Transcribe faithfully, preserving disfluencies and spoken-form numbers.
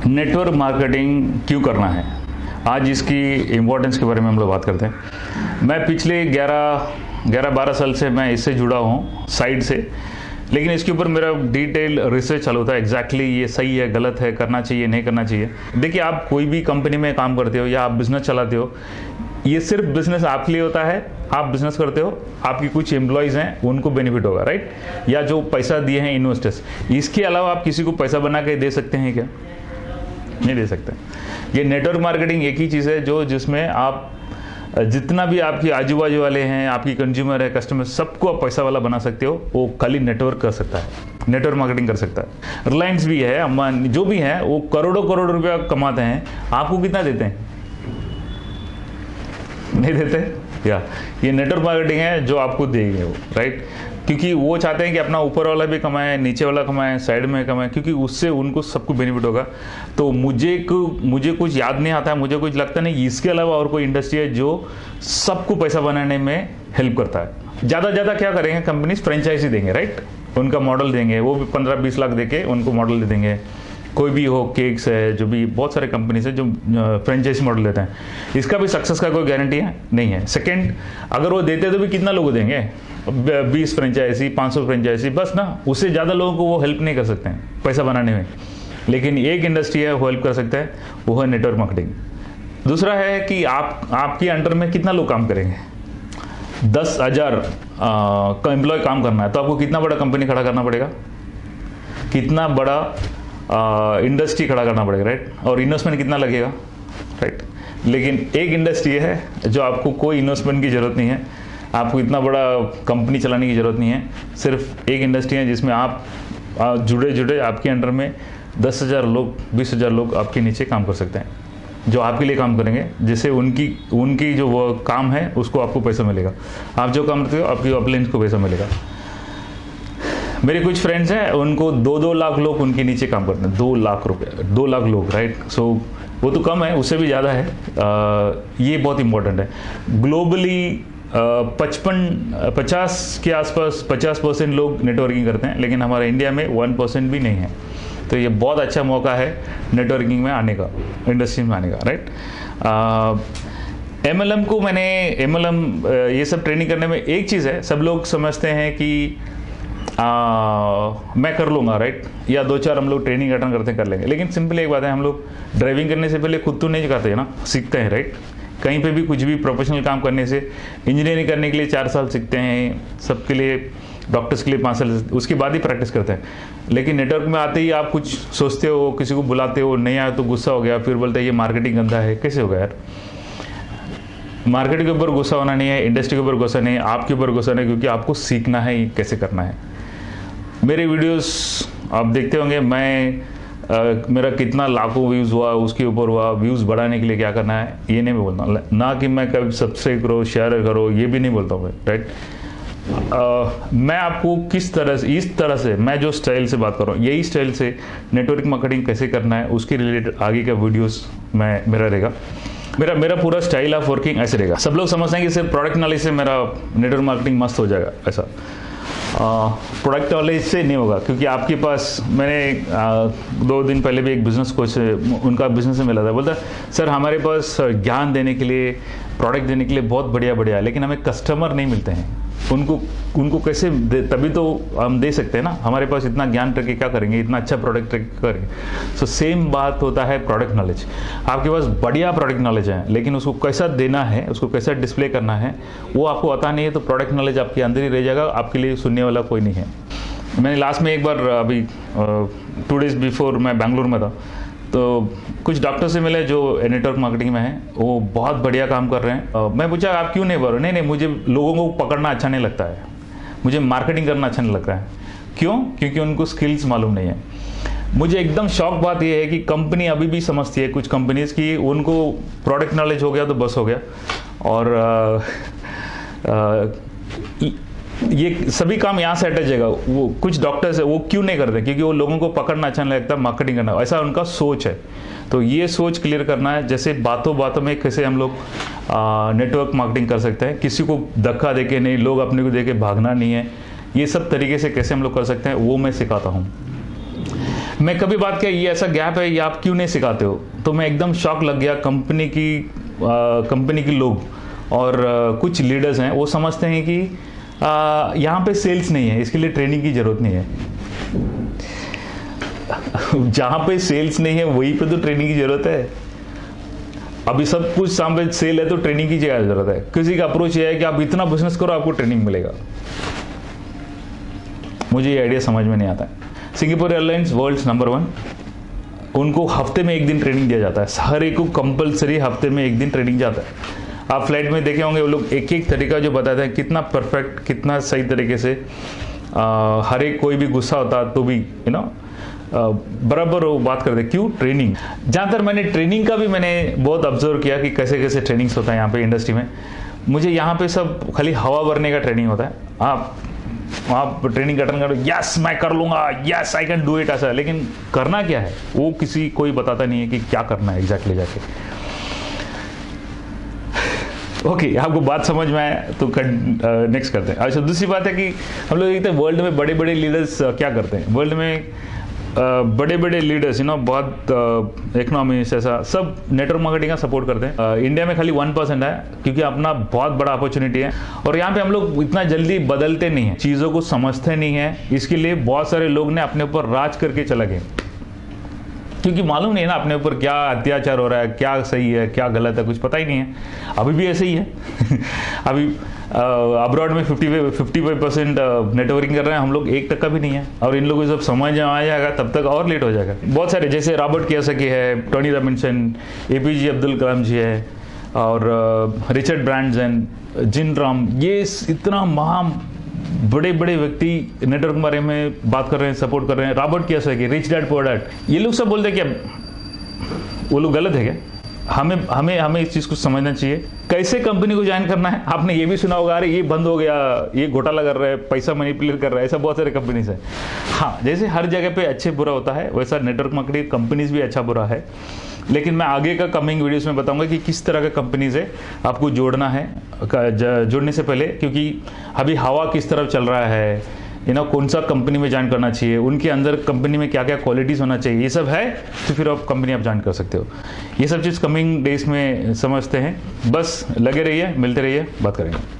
Network marketing क्यों करना है, आज इसकी इम्पोर्टेंस के बारे में हम लोग बात करते हैं। मैं पिछले ग्यारह ग्यारह बारह साल से मैं इससे जुड़ा हूँ साइड से, लेकिन इसके ऊपर मेरा डिटेल रिसर्च चालू था। एग्जैक्टली ये सही है, गलत है, करना चाहिए, नहीं करना चाहिए। देखिए, आप कोई भी कंपनी में काम करते हो या आप बिजनेस चलाते हो, ये सिर्फ बिजनेस आपके लिए होता है। आप बिजनेस करते हो, आपकी कुछ एम्प्लॉयज़ हैं, उनको बेनिफिट होगा, राइट? या जो पैसा दिए हैं इन्वेस्टर्स, इसके अलावा आप किसी को पैसा बना के दे सकते हैं क्या? नहीं दे सकते। ये नेटवर्क मार्केटिंग एक ही चीज़ है जो जिसमें आप जितना भी आपकी आजू बाजू वाले हैं, आपकी कंज्यूमर है, कस्टमर, सबको आप पैसा वाला बना सकते हो। वो खाली नेटवर्क कर सकता है, नेटवर्क मार्केटिंग कर सकता है। रिलायंस भी है, अम्बानी जो भी है, वो करोड़ों करोड़ रुपया कमाते हैं। आपको कितना देते हैं? नहीं देते। या ये नेटवर्क मार्केटिंग है जो आपको देंगे वो, राइट? क्योंकि वो चाहते हैं कि अपना ऊपर वाला भी कमाए, नीचे वाला कमाए, साइड में कमाए, क्योंकि उससे उनको सबको बेनिफिट होगा। तो मुझे मुझे कुछ याद नहीं आता है, मुझे कुछ लगता नहीं इसके अलावा और कोई इंडस्ट्री है जो सबको पैसा बनाने में हेल्प करता है। ज़्यादा ज़्यादा क्या करेंगे कंपनीज? फ्रेंचाइजी देंगे, राइट? उनका मॉडल देंगे, वो भी पंद्रह बीस लाख देके उनको मॉडल दे देंगे। कोई भी हो, केक्स है, जो भी बहुत सारे कंपनीज है जो फ्रेंचाइजी मॉडल देते हैं। इसका भी सक्सेस का कोई गारंटी है नहीं है। सेकंड, अगर वो देते तो भी कितना लोगों देंगे? बीस फ्रेंचाइजी, पाँच सौ फ्रेंचाइजी, बस ना। उससे ज़्यादा लोगों को वो हेल्प नहीं कर सकते हैं पैसा बनाने में। लेकिन एक इंडस्ट्री है वो हेल्प कर सकता है, वो है नेटवर्क मार्केटिंग। दूसरा है कि आप आपके अंडर में कितना लोग काम करेंगे। दस हज़ार का एम्प्लॉय काम करना है तो आपको कितना बड़ा कंपनी खड़ा करना पड़ेगा, कितना बड़ा इंडस्ट्री खड़ा करना पड़ेगा, राइट? और इन्वेस्टमेंट कितना लगेगा, राइट? लेकिन एक इंडस्ट्री है जो आपको कोई इन्वेस्टमेंट की ज़रूरत नहीं है, आपको इतना बड़ा कंपनी चलाने की ज़रूरत नहीं है। सिर्फ एक इंडस्ट्री है जिसमें आप जुड़े जुड़े आपके अंडर में दस हज़ार लोग, बीस हज़ार लोग आपके नीचे काम कर सकते हैं, जो आपके लिए काम करेंगे, जिससे उनकी उनकी जो वो काम है उसको आपको पैसा मिलेगा। आप जो काम करते हो आपकी अपलाइंस को पैसा मिलेगा। मेरे कुछ फ्रेंड्स हैं, उनको दो दो लाख लोग उनके नीचे काम करते हैं। दो लाख रुपए, दो लाख लोग, राइट? सो वो तो कम है, उससे भी ज़्यादा है। आ, ये बहुत इंपॉर्टेंट है। ग्लोबली पचपन पचास के आसपास पचास परसेंट लोग नेटवर्किंग करते हैं, लेकिन हमारे इंडिया में वन परसेंट भी नहीं है। तो ये बहुत अच्छा मौका है नेटवर्किंग में आने का, इंडस्ट्री में आने का, राइट? एम एल एम को मैंने एम एल एम ये सब ट्रेनिंग करने में एक चीज़ है, सब लोग समझते हैं कि आ, मैं कर लूँगा, राइट? या दो चार हम लोग ट्रेनिंग अटेंड करते कर लेंगे। लेकिन सिंपल एक बात है, हम लोग ड्राइविंग करने से पहले खुद तो नहीं करते हैं ना, सीखते हैं, राइट? कहीं पे भी कुछ भी प्रोफेशनल काम करने से, इंजीनियरिंग करने के लिए चार साल सीखते हैं, सबके लिए, डॉक्टर्स के लिए पाँच साल, उसके बाद ही प्रैक्टिस करते हैं। लेकिन नेटवर्क में आते ही आप कुछ सोचते हो, किसी को बुलाते हो, नहीं आया तो गुस्सा हो गया, फिर बोलते हैं ये मार्केटिंग गंदा है। कैसे होगा यार? मार्केट के ऊपर गुस्सा होना नहीं है, इंडस्ट्री के ऊपर गुस्सा नहीं है, आपके ऊपर गुस्सा नहीं, क्योंकि आपको सीखना है कैसे करना है। मेरे वीडियोस आप देखते होंगे, मैं आ, मेरा कितना लाखों व्यूज़ हुआ, उसके ऊपर हुआ। व्यूज़ बढ़ाने के लिए क्या करना है ये नहीं मैं बोलता हूँ, ना कि मैं कभी सब्सक्राइब करो, शेयर करो, ये भी नहीं बोलता हूँ मैं, राइट? मैं आपको किस तरह से, इस तरह से, मैं जो स्टाइल से बात कर रहा हूँ, यही स्टाइल से नेटवर्क मार्केटिंग कैसे करना है उसके रिलेटेड आगे का वीडियोस मैं मेरा रहेगा। मेरा मेरा पूरा स्टाइल ऑफ वर्किंग ऐसे रहेगा। सब लोग समझते हैं कि सिर्फ प्रोडक्ट नॉलेज से मेरा नेटवर्क मार्केटिंग मस्त हो जाएगा, ऐसा प्रोडक्ट नॉलेज से नहीं होगा। क्योंकि आपके पास, मैंने आ, दो दिन पहले भी एक बिज़नेस कोच, उनका बिज़नेस से मिला था, बोलता सर हमारे पास ज्ञान देने के लिए, प्रोडक्ट देने के लिए बहुत बढ़िया बढ़िया, लेकिन हमें कस्टमर नहीं मिलते हैं। उनको उनको कैसे दे, तभी तो हम दे सकते हैं ना। हमारे पास इतना ज्ञान रख के क्या करेंगे, इतना अच्छा प्रोडक्ट रख के करेंगे। सो सेम बात होता है प्रोडक्ट नॉलेज। आपके पास बढ़िया प्रोडक्ट नॉलेज है, लेकिन उसको कैसा देना है, उसको कैसा डिस्प्ले करना है, वो आपको आता नहीं है, तो प्रोडक्ट नॉलेज आपके अंदर ही रह जाएगा, आपके लिए सुनने वाला कोई नहीं है। मैंने लास्ट में एक बार, अभी टू डेज बिफोर मैं बेंगलुरु में था, तो कुछ डॉक्टर से मिले जो नेटवर्क मार्केटिंग में है, वो बहुत बढ़िया काम कर रहे हैं। मैं पूछा आप क्यों नहीं कर रहे? नहीं नहीं, मुझे लोगों को पकड़ना अच्छा नहीं लगता है, मुझे मार्केटिंग करना अच्छा नहीं लगता है। क्यों? क्योंकि उनको स्किल्स मालूम नहीं है। मुझे एकदम शॉक बात यह है कि कंपनी अभी भी समझती है, कुछ कंपनीज की, उनको प्रोडक्ट नॉलेज हो गया तो बस हो गया। और आ, आ, ये सभी काम यहाँ से अटैच जाएगा। वो कुछ डॉक्टर्स है, वो क्यों नहीं करते? क्योंकि वो लोगों को पकड़ना अच्छा नहीं लगता, मार्केटिंग करना, ऐसा उनका सोच है। तो ये सोच क्लियर करना है, जैसे बातों बातों में कैसे हम लोग नेटवर्क मार्केटिंग कर सकते हैं, किसी को धक्का देके नहीं, लोग अपने को देके भागना नहीं है, ये सब तरीके से कैसे हम लोग कर सकते हैं वो मैं सिखाता हूँ। मैं कभी बात किया ये ऐसा गैप है, ये आप क्यों नहीं सिखाते हो? तो मैं एकदम शॉक लग गया। कंपनी की कंपनी के लोग और आ, कुछ लीडर्स हैं, वो समझते हैं कि यहाँ पे सेल्स नहीं है, इसके लिए ट्रेनिंग की ज़रूरत नहीं है। जहाँ पे सेल्स नहीं है वहीं पे तो ट्रेनिंग की ज़रूरत है। अभी सब कुछ सामने सेल है तो ट्रेनिंग की क्या ज़रूरत है? किसी का अप्रोच ये है कि आप इतना बिजनेस करो, आपको ट्रेनिंग मिलेगा। मुझे ये आइडिया समझ में नहीं आता है। Singapore Airlines world number one, उनको हफ्ते में एक दिन ट्रेनिंग दिया जाता है। हर एक को कंपलसरी हफ्ते में एक दिन ट्रेनिंग जाता है। आप फ्लाइट में देखे होंगे वो लोग एक एक तरीका जो बताते हैं, कितना परफेक्ट, कितना सही तरीके से। आ, हर एक कोई भी गुस्सा होता तो भी यू नो बराबर वो बात करते। क्यों? ट्रेनिंग। जहाँ तक मैंने ट्रेनिंग का भी मैंने बहुत ऑब्जर्व किया कि कैसे कैसे ट्रेनिंग्स होता है यहाँ पे इंडस्ट्री में। मुझे यहाँ पे सब खाली हवा भरने का ट्रेनिंग होता है। आप आप ट्रेनिंग अटेंड करो, यस मैं कर लूँगा, yes I can do it, ऐसा। लेकिन करना क्या है वो किसी कोई बताता नहीं है कि क्या करना है एग्जैक्टली जाके। ओके okay, आपको बात समझ में आया तो नेक्स्ट करते हैं। अच्छा, दूसरी बात है कि हम लोग देखते हैं वर्ल्ड में बड़े बड़े लीडर्स क्या करते हैं। वर्ल्ड में बड़े बड़े लीडर्स यू नो बहुत इकोनॉमिस्ट ऐसा सब नेटवर्क मार्केटिंग का सपोर्ट करते हैं। इंडिया में खाली वन परसेंट है, क्योंकि अपना बहुत बड़ा अपॉर्चुनिटी है और यहाँ पे हम लोग इतना जल्दी बदलते नहीं हैं, चीज़ों को समझते नहीं हैं। इसके लिए बहुत सारे लोग ने अपने ऊपर राज करके चला गए, क्योंकि मालूम नहीं है ना अपने ऊपर क्या अत्याचार हो रहा है, क्या सही है क्या गलत है, कुछ पता ही नहीं है। अभी भी ऐसे ही है। अभी अब्रॉड में fifty fifty five percent networking कर रहे हैं, हम लोग एक टक्का भी नहीं है। और इन लोगों को जब समझ में आ जाएगा तब तक और लेट हो जाएगा। बहुत सारे जैसे रॉबर्ट कियोसाकी है, Tony Robinson, APJ Abdul Kalam ji है, और रिचर्ड ब्रांसन, जिन राम, ये इतना महा बड़े बड़े व्यक्ति नेटवर्क के बारे में बात कर रहे हैं, सपोर्ट कर रहे हैं। Robert Kiyosaki, rich dad poor dad, ये लोग सब बोलते हैं क्या वो लोग गलत है क्या? हमें हमें हमें इस चीज़ को समझना चाहिए। कैसे कंपनी को ज्वाइन करना है, आपने ये भी सुना होगा, अरे ये बंद हो गया, ये घोटाला कर रहा है, पैसा मैनिपुलेट कर रहा है, ऐसा बहुत सारे कंपनीज है। हाँ, जैसे हर जगह पे अच्छे बुरा होता है, वैसा नेटवर्क मार्केटिंग कंपनीज भी अच्छा बुरा है। लेकिन मैं आगे का कमिंग वीडियोस में बताऊंगा कि किस तरह का कंपनीज है आपको जोड़ना है जोड़ने से पहले, क्योंकि अभी हवा किस तरफ चल रहा है, यू नो कौन सा कंपनी में ज्वाइन करना चाहिए, उनके अंदर कंपनी में क्या क्या क्वालिटीज़ होना चाहिए, ये सब है तो फिर आप कंपनी आप ज्वाइन कर सकते हो। ये सब चीज़ कमिंग डेज में समझते हैं। बस लगे रहिए, मिलते रहिए, बात करेंगे।